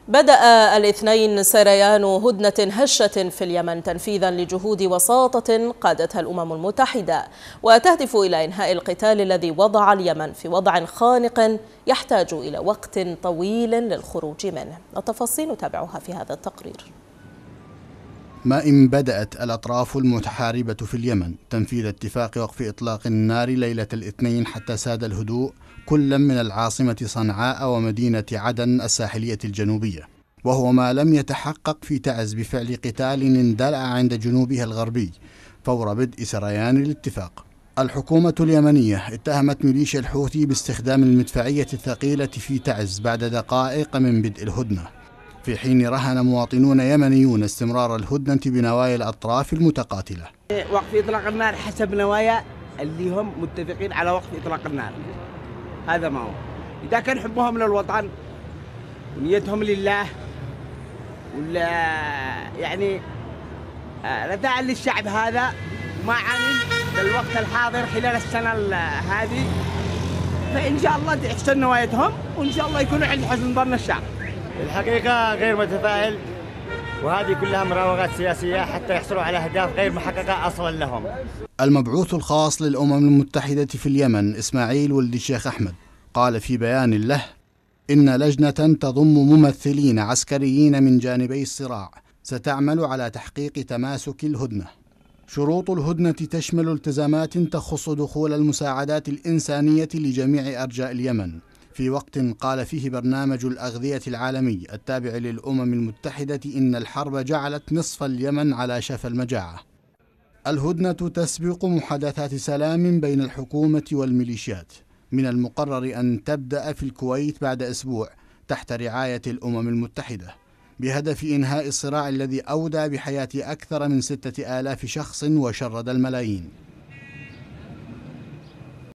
بدأ الاثنين سريان هدنة هشة في اليمن تنفيذا لجهود وساطة قادتها الأمم المتحدة، وتهدف إلى إنهاء القتال الذي وضع اليمن في وضع خانق يحتاج إلى وقت طويل للخروج منه. التفاصيل نتابعها في هذا التقرير. ما إن بدأت الأطراف المتحاربة في اليمن تنفيذ اتفاق وقف إطلاق النار ليلة الاثنين حتى ساد الهدوء كلا من العاصمة صنعاء ومدينة عدن الساحلية الجنوبية، وهو ما لم يتحقق في تعز بفعل قتال اندلع عند جنوبها الغربي فور بدء سريان الاتفاق. الحكومة اليمنية اتهمت ميليشيا الحوثي باستخدام المدفعية الثقيلة في تعز بعد دقائق من بدء الهدنة، في حين رهن مواطنون يمنيون استمرار الهدنة بنوايا الأطراف المتقاتلة. وقف إطلاق النار حسب نوايا اللي هم متفقين على وقف إطلاق النار، هذا ما هو. إذا كان حبهم للوطن ونيتهم لله ولا يعني رداء للشعب هذا ما عاني بالوقت الحاضر خلال السنة هذه، فإن شاء الله تحسن نوايتهم وإن شاء الله يكونوا عند حسن ظن الشعب. الحقيقة غير متفائل، وهذه كلها مراوغات سياسية حتى يحصلوا على أهداف غير محققة أصلا لهم. المبعوث الخاص للأمم المتحدة في اليمن إسماعيل ولد الشيخ أحمد قال في بيان له إن لجنة تضم ممثلين عسكريين من جانبي الصراع ستعمل على تحقيق تماسك الهدنة. شروط الهدنة تشمل التزامات تخص دخول المساعدات الإنسانية لجميع أرجاء اليمن في وقت قال فيه برنامج الأغذية العالمي التابع للأمم المتحدة إن الحرب جعلت نصف اليمن على شفا المجاعة. الهدنة تسبق محادثات سلام بين الحكومة والميليشيات، من المقرر أن تبدأ في الكويت بعد أسبوع تحت رعاية الأمم المتحدة، بهدف إنهاء الصراع الذي أودى بحياة أكثر من 6000 شخص وشرد الملايين.